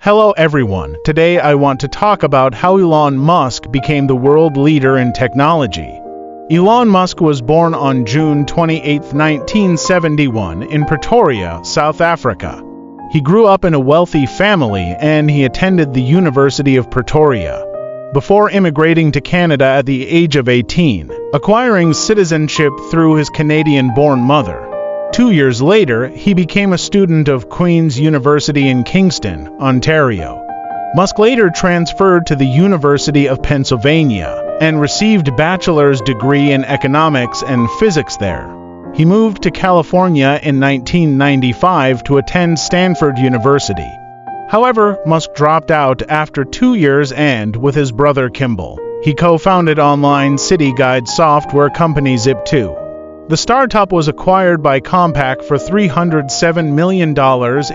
Hello everyone, today I want to talk about how Elon Musk became the world leader in technology. Elon Musk was born on June 28, 1971 in Pretoria, South Africa. He grew up in a wealthy family and he attended the University of Pretoria before immigrating to Canada at the age of 18, acquiring citizenship through his Canadian-born mother. 2 years later, he became a student of Queen's University in Kingston, Ontario. Musk later transferred to the University of Pennsylvania and received a bachelor's degree in economics and physics there. He moved to California in 1995 to attend Stanford University. However, Musk dropped out after 2 years and, with his brother Kimball, he co-founded online city guide software company Zip2. The startup was acquired by Compaq for $307 million in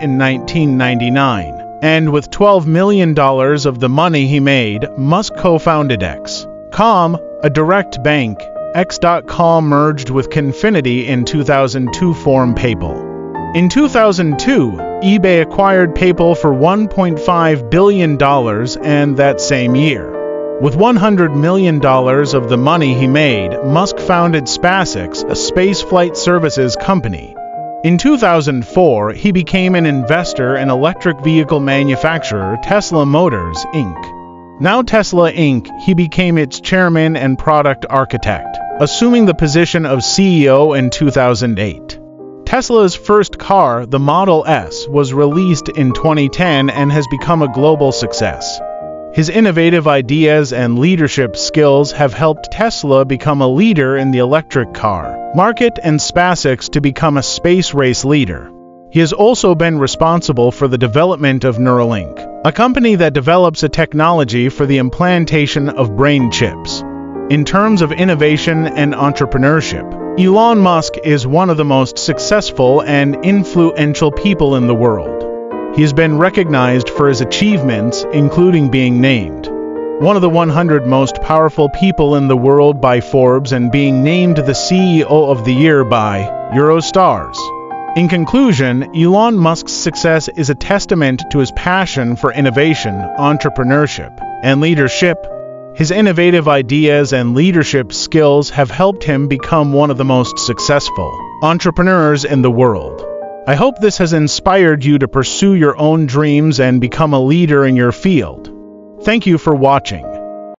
1999, and with $12 million of the money he made, Musk co-founded X.com, a direct bank. X.com merged with Confinity in 2002 to form PayPal. In 2002, eBay acquired PayPal for $1.5 billion, and that same year, with $100 million of the money he made, Musk founded SpaceX, a spaceflight services company. In 2004, he became an investor in electric vehicle manufacturer Tesla Motors, Inc. Now Tesla Inc., he became its chairman and product architect, assuming the position of CEO in 2008. Tesla's first car, the Model S, was released in 2010 and has become a global success. His innovative ideas and leadership skills have helped Tesla become a leader in the electric car market and SpaceX to become a space race leader. He has also been responsible for the development of Neuralink, a company that develops a technology for the implantation of brain chips. In terms of innovation and entrepreneurship, Elon Musk is one of the most successful and influential people in the world. He has been recognized for his achievements, including being named one of the 100 most powerful people in the world by Forbes and being named the CEO of the Year by Eurostars. In conclusion, Elon Musk's success is a testament to his passion for innovation, entrepreneurship, and leadership. His innovative ideas and leadership skills have helped him become one of the most successful entrepreneurs in the world. I hope this has inspired you to pursue your own dreams and become a leader in your field. Thank you for watching.